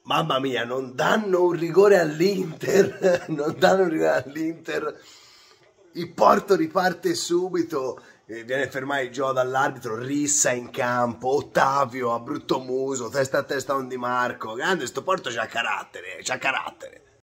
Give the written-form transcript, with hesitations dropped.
Mamma mia, non danno un rigore all'Inter, non danno un rigore all'Inter. Il Porto riparte subito, viene fermato Gio dall'arbitro, rissa in campo, Ottavio a brutto muso, testa a testa a un Di Marco. Grande, sto Porto c'ha carattere, c'ha carattere.